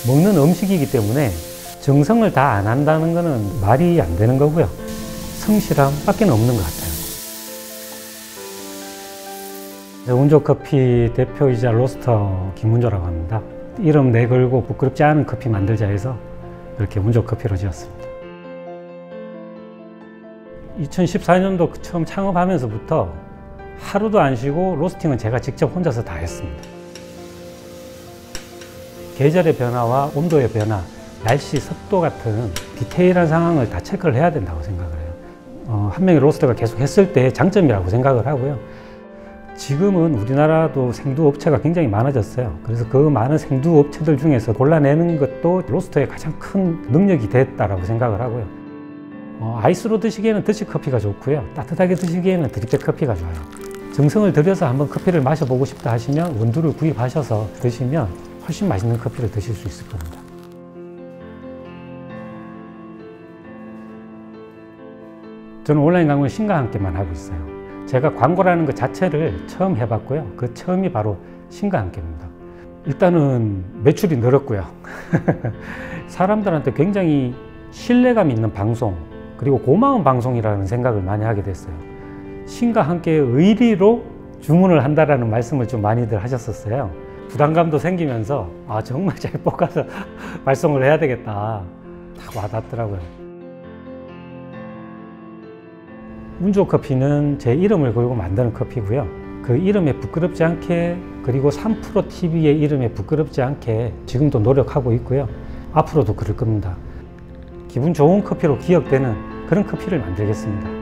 먹는 음식이기 때문에 정성을 다 안 한다는 것은 말이 안 되는 거고요. 성실함밖에 없는 것 같아요. 운조커피 대표이자 로스터 김운조라고 합니다. 이름 내걸고 부끄럽지 않은 커피 만들자 해서 이렇게 운조커피로 지었습니다. 2014년도 처음 창업하면서부터 하루도 안 쉬고 로스팅은 제가 직접 혼자서 다 했습니다. 계절의 변화와 온도의 변화, 날씨, 습도 같은 디테일한 상황을 다 체크를 해야 된다고 생각을 해요. 한 명의 로스터가 계속 했을 때 장점이라고 생각을 하고요. 지금은 우리나라도 생두 업체가 굉장히 많아졌어요. 그래서 그 많은 생두 업체들 중에서 골라내는 것도 로스터의 가장 큰 능력이 됐다라고 생각을 하고요. 아이스로 드시기에는 더치커피가 좋고요. 따뜻하게 드시기에는 드립백 커피가 좋아요. 정성을 들여서 한번 커피를 마셔보고 싶다 하시면 원두를 구입하셔서 드시면 훨씬 맛있는 커피를 드실 수 있을 겁니다. 저는 온라인 강의를 신과 함께만 하고 있어요. 제가 광고라는 것 자체를 처음 해봤고요. 그 처음이 바로 신과 함께입니다. 일단은 매출이 늘었고요. 사람들한테 굉장히 신뢰감 있는 방송, 그리고 고마운 방송이라는 생각을 많이 하게 됐어요. 신과 함께 의리로 주문을 한다라는 말씀을 좀 많이들 하셨었어요. 부담감도 생기면서 정말 잘 뽑아서 발송을 해야 되겠다 딱 와닿더라고요. 운조커피는 제 이름을 걸고 만드는 커피고요. 그 이름에 부끄럽지 않게, 그리고 3프로TV의 이름에 부끄럽지 않게 지금도 노력하고 있고요. 앞으로도 그럴 겁니다. 기분 좋은 커피로 기억되는 그런 커피를 만들겠습니다.